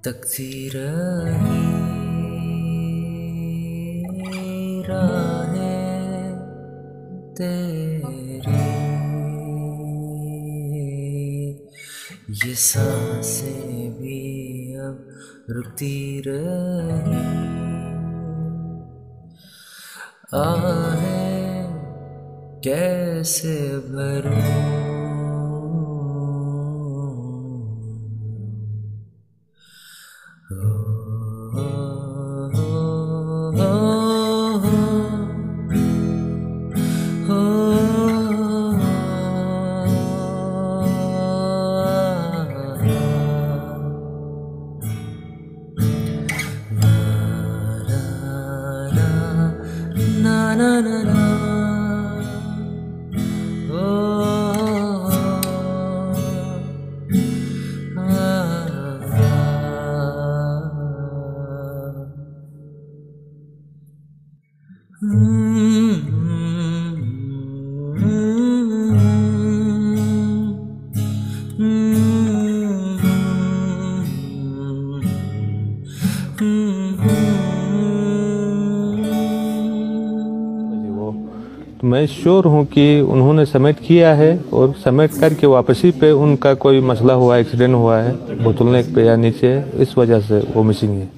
तकदीर राहें तेरी, ये सांसें भी अब रुकती रही, आहें कैसे भरूं, na na na na, तो मैं श्योर हूँ कि उन्होंने सबमिट किया है और सबमिट करके वापसी पे उनका कोई मसला हुआ, एक्सीडेंट हुआ है, बोतल नेक पे या नीचे, इस वजह से वो मिसिंग है।